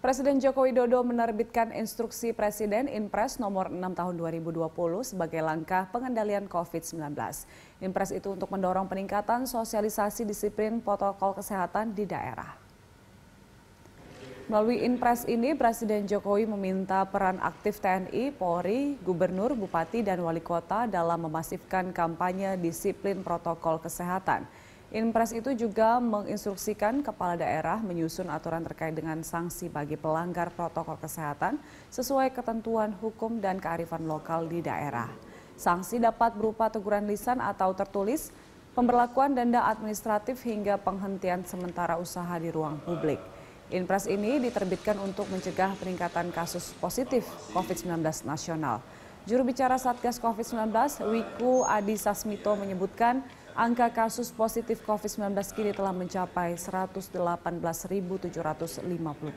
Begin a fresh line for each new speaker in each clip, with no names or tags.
Presiden Joko Widodo menerbitkan instruksi Presiden Inpres nomor 6 tahun 2020 sebagai langkah pengendalian COVID-19. Inpres itu untuk mendorong peningkatan sosialisasi disiplin protokol kesehatan di daerah. Melalui Inpres ini, Presiden Jokowi meminta peran aktif TNI, Polri, Gubernur, Bupati, dan Wali Kota dalam memasifkan kampanye disiplin protokol kesehatan. Inpres itu juga menginstruksikan kepala daerah menyusun aturan terkait dengan sanksi bagi pelanggar protokol kesehatan sesuai ketentuan hukum dan kearifan lokal di daerah. Sanksi dapat berupa teguran lisan atau tertulis, pemberlakuan denda administratif hingga penghentian sementara usaha di ruang publik. Inpres ini diterbitkan untuk mencegah peningkatan kasus positif COVID-19 nasional. Juru bicara Satgas COVID-19, Wiku Adi Sasmito menyebutkan angka kasus positif COVID-19 kini telah mencapai 118.753.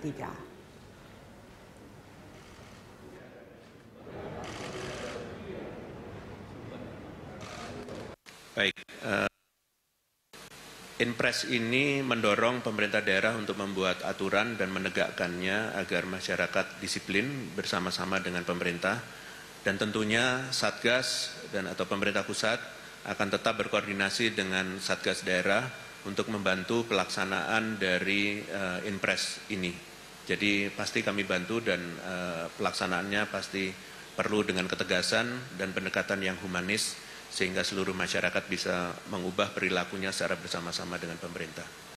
Baik, Inpres ini mendorong pemerintah daerah untuk membuat aturan dan menegakkannya agar masyarakat disiplin bersama-sama dengan pemerintah, dan tentunya Satgas atau pemerintah pusat akan tetap berkoordinasi dengan Satgas daerah untuk membantu pelaksanaan dari Inpres ini. Jadi pasti kami bantu dan pelaksanaannya pasti perlu dengan ketegasan dan pendekatan yang humanis sehingga seluruh masyarakat bisa mengubah perilakunya secara bersama-sama dengan pemerintah.